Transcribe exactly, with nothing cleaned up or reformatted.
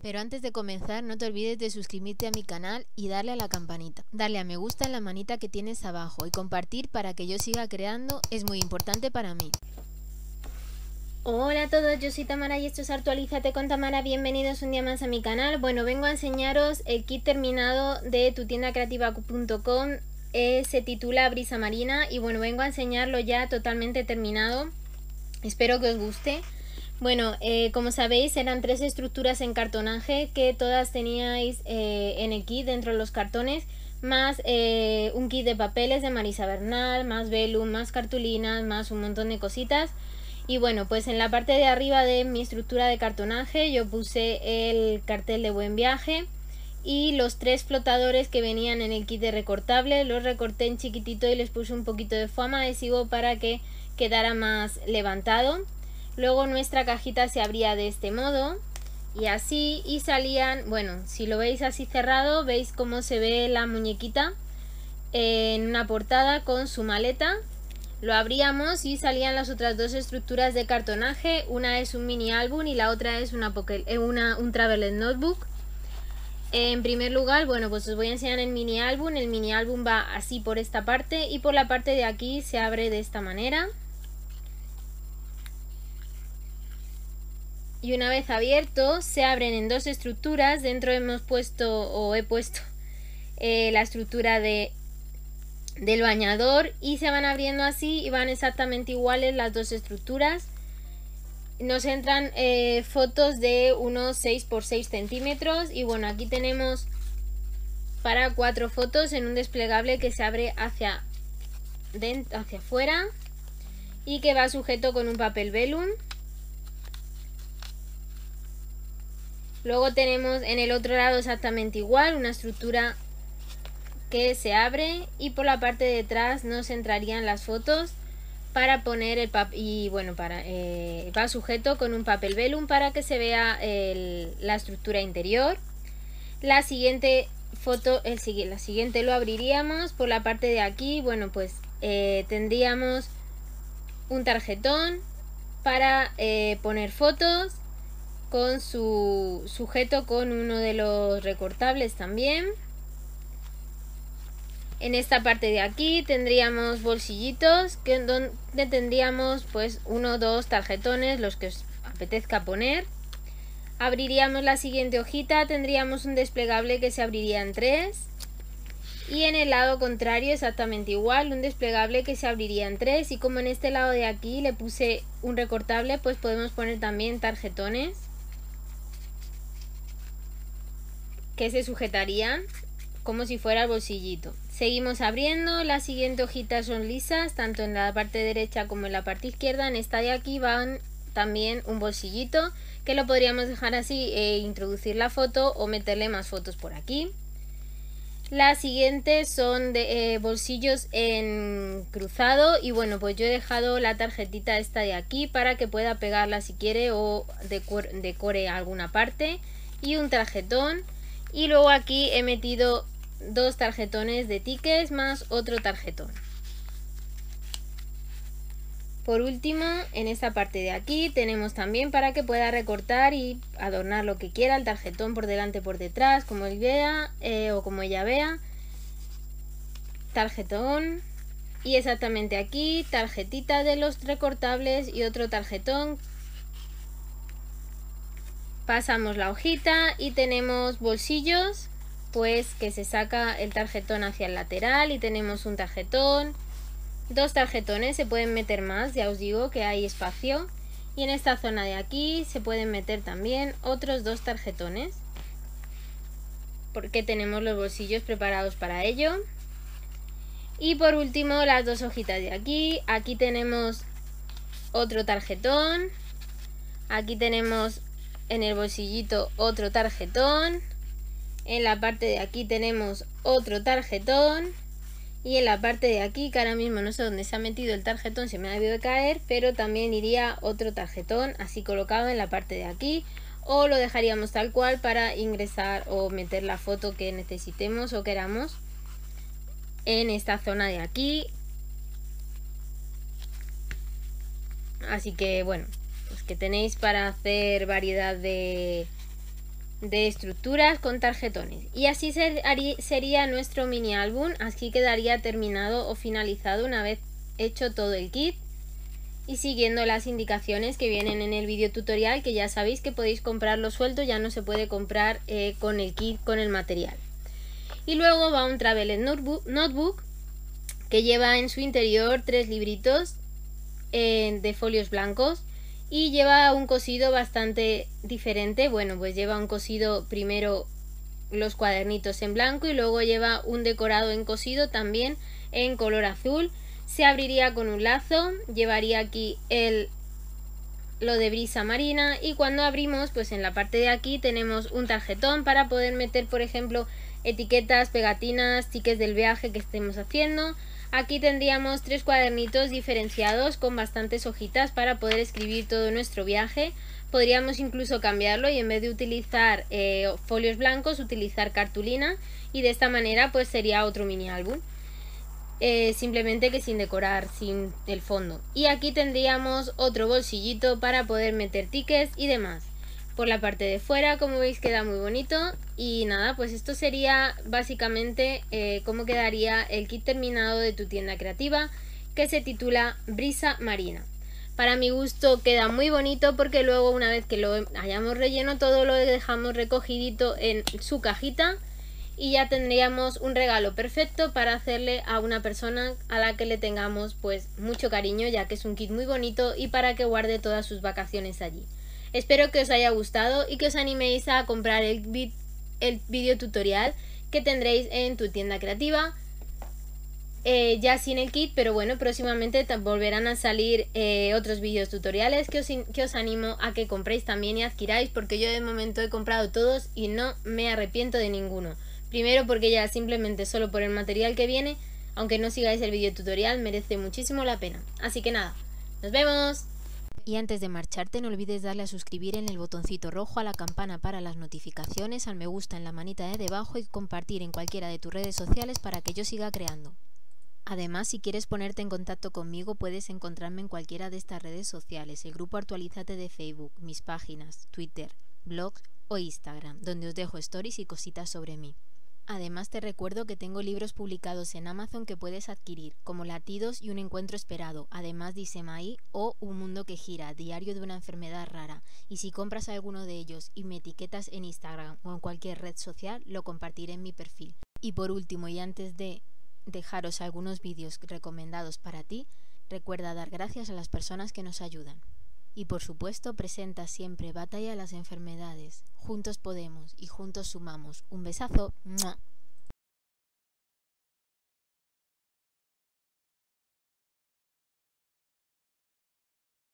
Pero antes de comenzar, no te olvides de suscribirte a mi canal y darle a la campanita. Darle a me gusta en la manita que tienes abajo y compartir para que yo siga creando es muy importante para mí. Hola a todos, yo soy Tamara y esto es Actualízate con Tamara. Bienvenidos un día más a mi canal. Bueno, vengo a enseñaros el kit terminado de tu tienda creativa punto com. Eh, se titula Brisa Marina y bueno, vengo a enseñarlo ya totalmente terminado. Espero que os guste. Bueno, eh, como sabéis eran tres estructuras en cartonaje que todas teníais eh, en el kit dentro de los cartones, más eh, un kit de papeles de Marisa Bernal, más velum, más cartulinas, más un montón de cositas. Y bueno, pues en la parte de arriba de mi estructura de cartonaje yo puse el cartel de Buen Viaje y los tres flotadores que venían en el kit de recortable los recorté en chiquitito y les puse un poquito de foam adhesivo para que quedara más levantado. Luego nuestra cajita se abría de este modo y así, y salían, bueno, si lo veis así cerrado, veis cómo se ve la muñequita en una portada con su maleta. Lo abríamos y salían las otras dos estructuras de cartonaje. Una es un mini álbum y la otra es una, una un traveler notebook. En primer lugar, bueno, pues os voy a enseñar el mini álbum. El mini álbum va así por esta parte y por la parte de aquí se abre de esta manera. Y una vez abierto se abren en dos estructuras. Dentro hemos puesto o he puesto eh, la estructura de del bañador y se van abriendo así y van exactamente iguales las dos estructuras. Nos entran eh, fotos de unos seis por seis centímetros y bueno, aquí tenemos para cuatro fotos en un desplegable que se abre hacia dentro, hacia afuera, y que va sujeto con un papel velum. Luego tenemos en el otro lado exactamente igual, una estructura que se abre y por la parte de detrás nos entrarían las fotos para poner el papel y bueno, para eh, va sujeto con un papel velum para que se vea el, la estructura interior. La siguiente foto, el, la siguiente lo abriríamos por la parte de aquí. Bueno, pues eh, tendríamos un tarjetón para eh, poner fotos con su sujeto con uno de los recortables también. En esta parte de aquí tendríamos bolsillitos que donde tendríamos pues uno o dos tarjetones, los que os apetezca poner. Abriríamos la siguiente hojita, tendríamos un desplegable que se abriría en tres. Y en el lado contrario exactamente igual, un desplegable que se abriría en tres. Y como en este lado de aquí le puse un recortable, pues podemos poner también tarjetones que se sujetarían como si fuera el bolsillito. Seguimos abriendo, las siguientes hojitas son lisas, tanto en la parte derecha como en la parte izquierda. En esta de aquí van también un bolsillito, que lo podríamos dejar así e introducir la foto o meterle más fotos por aquí. Las siguientes son de eh, bolsillos en cruzado y bueno, pues yo he dejado la tarjetita esta de aquí para que pueda pegarla si quiere o decore, decore alguna parte, y un tarjetón. Y luego aquí he metido dos tarjetones de tickets más otro tarjetón. Por último, en esta parte de aquí tenemos también para que pueda recortar y adornar lo que quiera, el tarjetón por delante, por detrás, como él vea eh, o como ella vea. Tarjetón. Y exactamente aquí, tarjetita de los recortables y otro tarjetón. Pasamos la hojita y tenemos bolsillos, pues que se saca el tarjetón hacia el lateral y tenemos un tarjetón, dos tarjetones, se pueden meter más, ya os digo que hay espacio. Y en esta zona de aquí se pueden meter también otros dos tarjetones, porque tenemos los bolsillos preparados para ello. Y por último las dos hojitas de aquí, aquí tenemos otro tarjetón, aquí tenemos en el bolsillito otro tarjetón, en la parte de aquí tenemos otro tarjetón y en la parte de aquí, que ahora mismo no sé dónde se ha metido el tarjetón, se me ha debido de caer, pero también iría otro tarjetón así colocado en la parte de aquí, o lo dejaríamos tal cual para ingresar o meter la foto que necesitemos o queramos en esta zona de aquí. Así que bueno, pues que tenéis para hacer variedad de, de estructuras con tarjetones. Y así ser, sería nuestro mini álbum. Así quedaría terminado o finalizado una vez hecho todo el kit y siguiendo las indicaciones que vienen en el vídeo tutorial, que ya sabéis que podéis comprarlo suelto, ya no se puede comprar eh, con el kit, con el material. Y luego va un Traveler Notebook, notebook que lleva en su interior tres libritos eh, de folios blancos y lleva un cosido bastante diferente. Bueno, pues lleva un cosido primero los cuadernitos en blanco y luego lleva un decorado en cosido también en color azul. Se abriría con un lazo, llevaría aquí el lo de brisa marina y cuando abrimos, pues en la parte de aquí tenemos un tarjetón para poder meter, por ejemplo, etiquetas, pegatinas, tickets del viaje que estemos haciendo. Aquí tendríamos tres cuadernitos diferenciados con bastantes hojitas para poder escribir todo nuestro viaje. Podríamos incluso cambiarlo y en vez de utilizar eh, folios blancos, utilizar cartulina y de esta manera pues sería otro mini álbum. Eh, simplemente que sin decorar, sin el fondo. Y aquí tendríamos otro bolsillito para poder meter tickets y demás. Por la parte de fuera, como veis, queda muy bonito. Y nada, pues esto sería básicamente eh, cómo quedaría el kit terminado de tu tienda creativa, que se titula Brisa Marina. Para mi gusto queda muy bonito porque luego, una vez que lo hayamos relleno todo, lo dejamos recogidito en su cajita y ya tendríamos un regalo perfecto para hacerle a una persona a la que le tengamos pues mucho cariño, ya que es un kit muy bonito y para que guarde todas sus vacaciones allí. Espero que os haya gustado y que os animéis a comprar el, el vídeo tutorial que tendréis en tu tienda creativa, eh, ya sin el kit, pero bueno, próximamente volverán a salir eh, otros vídeos tutoriales que os, que os animo a que compréis también y adquiráis, porque yo de momento he comprado todos y no me arrepiento de ninguno. Primero porque ya simplemente solo por el material que viene, aunque no sigáis el vídeo tutorial, merece muchísimo la pena. Así que nada, ¡nos vemos! Y antes de marcharte no olvides darle a suscribir en el botoncito rojo, a la campana para las notificaciones, al me gusta en la manita de debajo y compartir en cualquiera de tus redes sociales para que yo siga creando. Además, si quieres ponerte en contacto conmigo, puedes encontrarme en cualquiera de estas redes sociales, el grupo Actualízate de Facebook, mis páginas, Twitter, blogs o Instagram, donde os dejo stories y cositas sobre mí. Además te recuerdo que tengo libros publicados en Amazon que puedes adquirir, como Latidos y Un encuentro esperado, además de Isemaí o Un mundo que gira, diario de una enfermedad rara, y si compras alguno de ellos y me etiquetas en Instagram o en cualquier red social, lo compartiré en mi perfil. Y por último, y antes de dejaros algunos vídeos recomendados para ti, recuerda dar gracias a las personas que nos ayudan. Y por supuesto, presenta siempre Batalla a las enfermedades. Juntos podemos y juntos sumamos. Un besazo. ¡Mua!